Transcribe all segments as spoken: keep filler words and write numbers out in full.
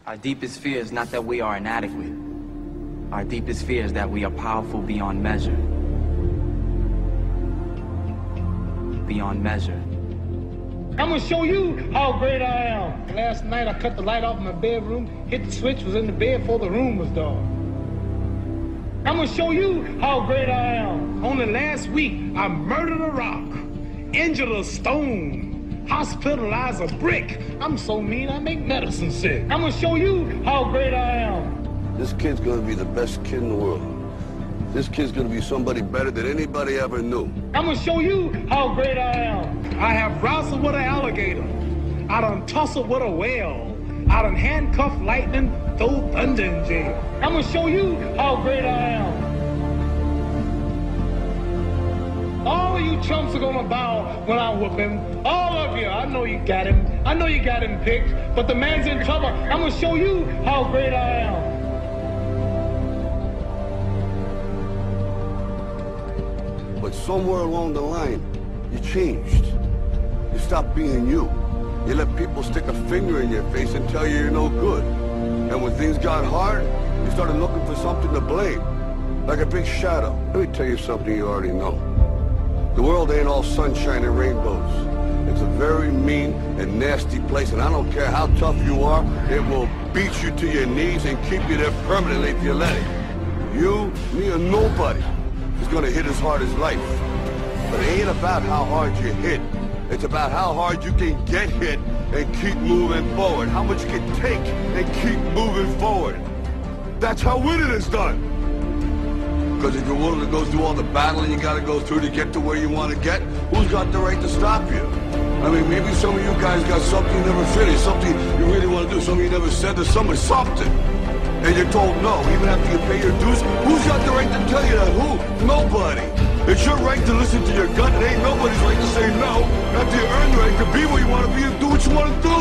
Our deepest fear is not that we are inadequate. Our deepest fear is that we are powerful beyond measure. Beyond measure. I'm gonna show you how great I am. Last night I cut the light off in my bedroom, hit the switch, was in the bed before the room was dark. I'm gonna show you how great I am. Only last week I murdered a rock, injured a stone, hospitalized a brick. I'm so mean I make medicine sick. I'm gonna show you how great I am. This kid's gonna be the best kid in the world. This kid's gonna be somebody better than anybody ever knew. I'm gonna show you how great I am. I have wrestled with an alligator. I done tussled with a whale. I done handcuffed lightning, throw thunder in jail. I'm gonna show you how great I am. All of you chumps are gonna bow when I whoop him. All of you. I know you got him. I know you got him picked, but the man's in trouble. I'm gonna show you how great I am. But somewhere along the line, you changed. You stopped being you. You let people stick a finger in your face and tell you you're no good. And when things got hard, you started looking for something to blame, like a big shadow. Let me tell you something you already know. The world ain't all sunshine and rainbows. It's a very mean and nasty place, and I don't care how tough you are, it will beat you to your knees and keep you there permanently if you let it. You, me, or nobody is gonna hit as hard as life. But it ain't about how hard you hit. It's about how hard you can get hit and keep moving forward. How much you can take and keep moving forward. That's how winning is done. Because if you're willing to go through all the battling you gotta go through to get to where you want to get, who's got the right to stop you? I mean, maybe some of you guys got something you never finished, something you really want to do, something you never said to someone, something. And you're told no, even after you pay your dues. Who's got the right to tell you that? Who? Nobody. It's your right to listen to your gut. It ain't nobody's right to say no. After you earn the right to be where you want to be and do what you want to do.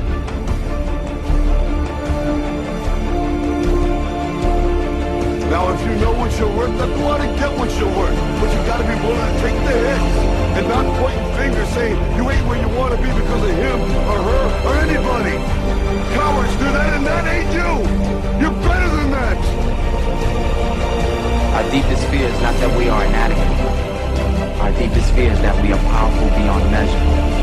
Now, if you know what you're worth, then go out and get what you're worth. But you gotta be willing to take the hits and not pointing fingers saying you ain't where you want to be because of him or her or anybody. Cowards do that, and that ain't you. You're better than that. Our deepest fear is not that we are inadequate. Our deepest fear is that we are powerful beyond measure.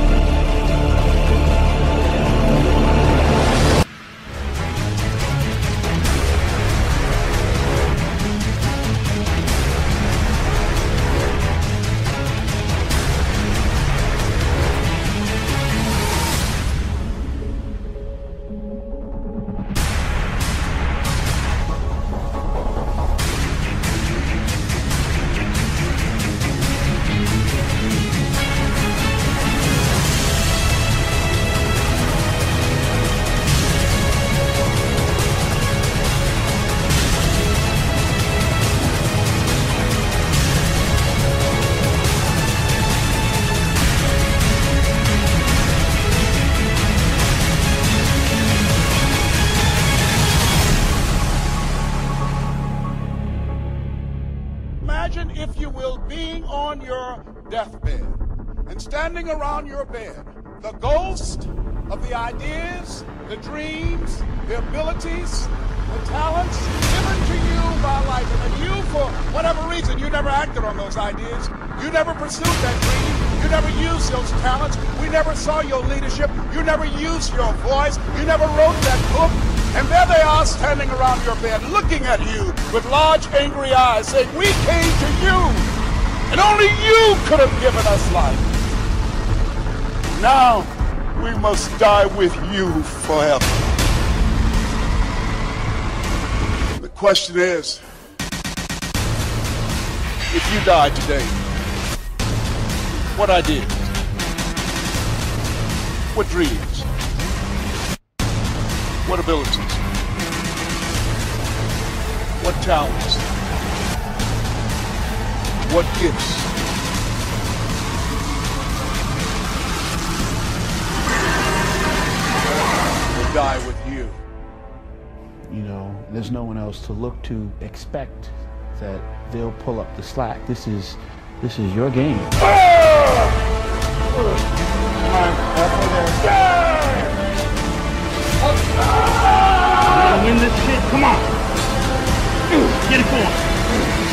Imagine, if you will, being on your deathbed and standing around your bed, the ghost of the ideas, the dreams, the abilities, the talents given to you by life. And that you, for whatever reason, you never acted on those ideas. You never pursued that dream. You never used those talents. We never saw your leadership. You never used your voice. You never wrote that book. And there they are standing around your bed, looking at you with large, angry eyes, saying, we came to you, and only you could have given us life. Now, we must die with you forever. The question is, if you died today, what ideas? What dreams? What abilities? What talents? What gifts? Will die with you. You know, there's no one else to look to. Expect that they'll pull up the slack. This is, this is your game. Ah! this shit. Come on. Get it going.